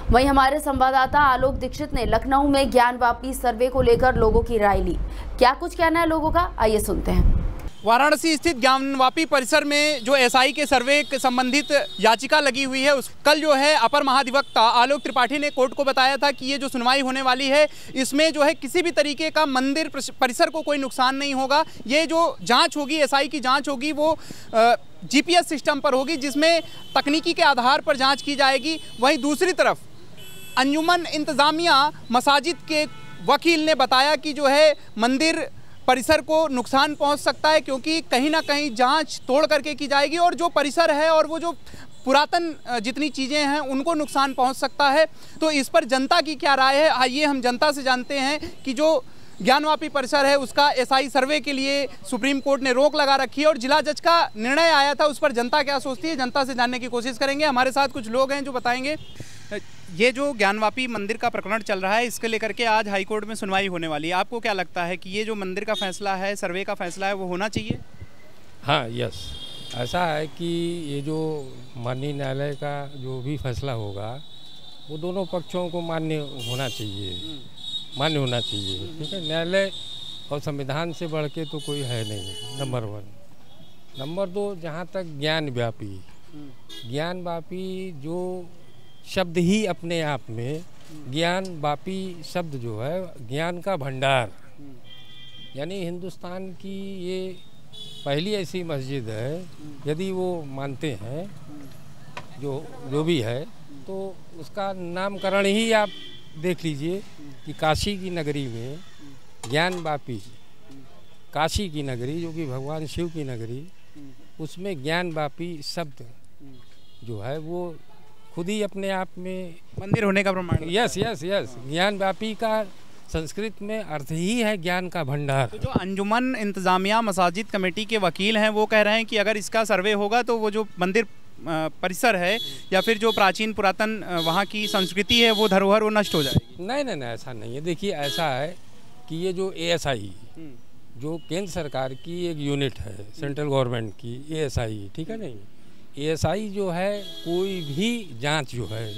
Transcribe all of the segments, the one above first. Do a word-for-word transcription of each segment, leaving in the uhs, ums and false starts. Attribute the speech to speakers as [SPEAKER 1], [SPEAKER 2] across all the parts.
[SPEAKER 1] वहीं हमारे संवाददाता आलोक दीक्षित ने लखनऊ में ज्ञानवापी सर्वे को लेकर लोगों की राय ली। क्या कुछ कहना है लोगों का, आइए सुनते हैं।
[SPEAKER 2] वाराणसी स्थित ज्ञानवापी परिसर में जो एसआई के सर्वे के संबंधित याचिका लगी हुई है, उस कल जो है अपर महाधिवक्ता आलोक त्रिपाठी ने कोर्ट को बताया था कि ये जो सुनवाई होने वाली है इसमें जो है किसी भी तरीके का मंदिर परिसर को कोई नुकसान नहीं होगा। ये जो जांच होगी, एसआई की जांच होगी, वो जीपीएस सिस्टम पर होगी जिसमें तकनीकी के आधार पर जाँच की जाएगी। वहीं दूसरी तरफ अंजुमन इंतज़ामिया मसाजिद के वकील ने बताया कि जो है मंदिर परिसर को नुकसान पहुंच सकता है क्योंकि कहीं ना कहीं जांच तोड़ करके की जाएगी और जो परिसर है और वो जो पुरातन जितनी चीज़ें हैं उनको नुकसान पहुंच सकता है। तो इस पर जनता की क्या राय है, आइए हम जनता से जानते हैं कि जो ज्ञानवापी परिसर है उसका एसआई सर्वे के लिए सुप्रीम कोर्ट ने रोक लगा रखी है और जिला जज का निर्णय आया था, उस पर जनता क्या सोचती है, जनता से जानने की कोशिश करेंगे। हमारे साथ कुछ लोग हैं जो बताएंगे। ये जो ज्ञानवापी मंदिर का प्रकरण चल रहा है, इसके लेकर के आज हाईकोर्ट में सुनवाई होने वाली है। आपको क्या लगता है कि ये जो मंदिर का फैसला है, सर्वे का फैसला है, वो होना चाहिए?
[SPEAKER 3] हाँ, यस, ऐसा है कि ये जो माननीय न्यायालय का जो भी फैसला होगा वो दोनों पक्षों को मान्य होना चाहिए, मान्य होना चाहिए। ठीक है, न्यायालय और संविधान से बढ़ के तो कोई है नहीं, नंबर वन। नंबर दो, जहाँ तक ज्ञान व्यापी ज्ञान व्यापी जो शब्द ही अपने आप में, ज्ञान वापी शब्द जो है ज्ञान का भंडार, यानी हिंदुस्तान की ये पहली ऐसी मस्जिद है, यदि वो मानते हैं जो जो भी है, तो उसका नामकरण ही आप देख लीजिए कि काशी की नगरी में ज्ञान वापी, काशी की नगरी जो कि भगवान शिव की नगरी, उसमें ज्ञान वापी शब्द जो है वो खुद ही अपने आप में
[SPEAKER 2] मंदिर होने का प्रमाण।
[SPEAKER 3] यस यस यस ज्ञान व्यापी का संस्कृत में अर्थ ही है ज्ञान का भंडार।
[SPEAKER 2] तो जो अंजुमन इंतज़ामिया मसाजिद कमेटी के वकील हैं वो कह रहे हैं कि अगर इसका सर्वे होगा तो वो जो मंदिर परिसर है या फिर जो प्राचीन पुरातन वहाँ की संस्कृति है, वो धरोहर, वो नष्ट हो जाएगी।
[SPEAKER 3] नहीं नहीं नहीं, ऐसा नहीं है। देखिए, ऐसा है कि ये जो एएसआई जो केंद्र सरकार की एक यूनिट है, सेंट्रल गवर्नमेंट की एएसआई, ठीक है, नहीं, एएसआई जो है कोई भी जांच जो है,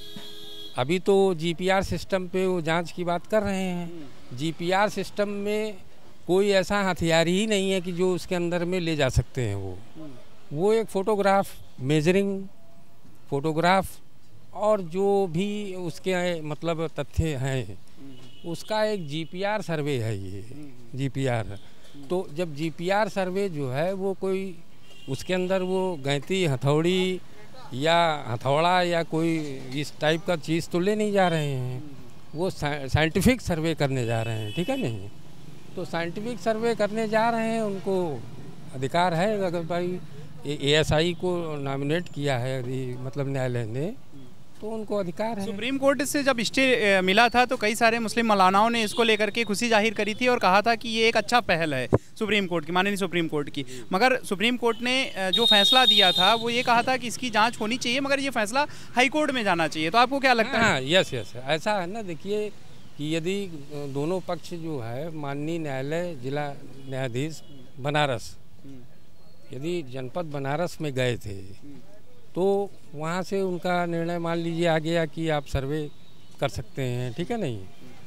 [SPEAKER 3] अभी तो जीपीआर सिस्टम पे वो जांच की बात कर रहे हैं। जीपीआर सिस्टम में कोई ऐसा हथियार ही नहीं है कि जो उसके अंदर में ले जा सकते हैं। वो वो एक फ़ोटोग्राफ, मेजरिंग फ़ोटोग्राफ और जो भी उसके मतलब तथ्य हैं उसका एक जीपीआर सर्वे है। ये जीपीआर, तो जब जीपीआर सर्वे जो है वो कोई उसके अंदर वो गैंती, हथौड़ी या हथौड़ा या कोई इस टाइप का चीज़ तो ले नहीं जा रहे हैं, वो साइंटिफिक सर्वे करने जा रहे हैं। ठीक है, नहीं, तो साइंटिफिक सर्वे करने जा रहे हैं, उनको अधिकार है। अगर भाई एएसआई को नॉमिनेट किया है मतलब न्यायालय ने, तो उनको अधिकार है।
[SPEAKER 2] सुप्रीम कोर्ट से जब स्टे मिला था तो कई सारे मुस्लिम मौलानाओं ने इसको लेकर के खुशी जाहिर करी थी और कहा था कि ये एक अच्छा पहल है सुप्रीम कोर्ट की, माननीय सुप्रीम कोर्ट की। मगर सुप्रीम कोर्ट ने जो फैसला दिया था वो ये कहा था कि इसकी जांच होनी चाहिए, मगर ये फैसला हाई कोर्ट में जाना चाहिए। तो आपको क्या लगता
[SPEAKER 3] है?
[SPEAKER 2] हाँ,
[SPEAKER 3] यस यस, ऐसा है ना। देखिए कि यदि दोनों पक्ष जो है, माननीय न्यायालय जिला न्यायाधीश बनारस, यदि जनपद बनारस में गए थे तो वहाँ से उनका निर्णय मान लीजिए आ गया कि आप सर्वे कर सकते हैं। ठीक है, नहीं,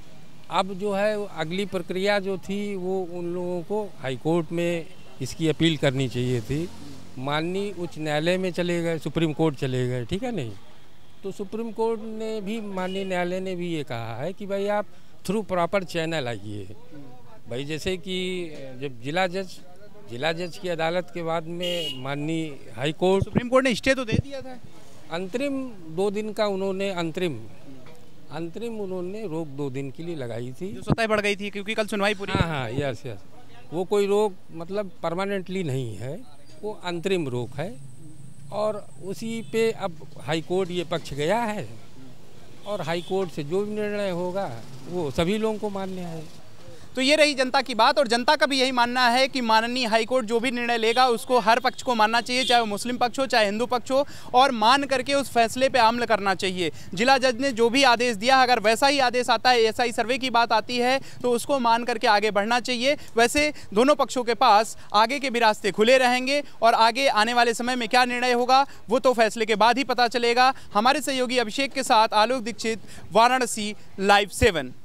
[SPEAKER 3] अब जो है अगली प्रक्रिया जो थी वो उन लोगों को हाई कोर्ट में इसकी अपील करनी चाहिए थी। माननीय उच्च न्यायालय में चले गए, सुप्रीम कोर्ट चले गए। ठीक है, नहीं, तो सुप्रीम कोर्ट ने भी, माननीय न्यायालय ने भी ये कहा है कि भाई आप थ्रू प्रॉपर चैनल आइए। भाई जैसे कि जब जिला जज जिला जज की अदालत के बाद में माननीय हाई कोर्ट,
[SPEAKER 2] सुप्रीम कोर्ट ने स्टे तो दे दिया था,
[SPEAKER 3] अंतरिम दो दिन का उन्होंने अंतरिम अंतरिम उन्होंने रोक दो दिन के लिए लगाई थी,
[SPEAKER 2] जो स्वतः बढ़ गई थी क्योंकि कल सुनवाई पूरी।
[SPEAKER 3] हाँ हाँ, यस यस, वो कोई रोक मतलब परमानेंटली नहीं है, वो अंतरिम रोक है। और उसी पे अब हाई कोर्ट ये पक्ष गया है और हाई कोर्ट से जो भी निर्णय होगा वो सभी लोगों को मान्य है।
[SPEAKER 2] तो ये रही जनता की बात, और जनता का भी यही मानना है कि माननीय हाईकोर्ट जो भी निर्णय लेगा उसको हर पक्ष को मानना चाहिए, चाहे वो मुस्लिम पक्ष हो चाहे हिंदू पक्ष हो, और मान करके उस फैसले पे अमल करना चाहिए। जिला जज ने जो भी आदेश दिया, अगर वैसा ही आदेश आता है, एएसआई सर्वे की बात आती है, तो उसको मान करके आगे बढ़ना चाहिए। वैसे दोनों पक्षों के पास आगे के भी रास्ते खुले रहेंगे, और आगे आने वाले समय में क्या निर्णय होगा वो तो फैसले के बाद ही पता चलेगा। हमारे सहयोगी अभिषेक के साथ आलोक दीक्षित, वाराणसी लाइव सेवन।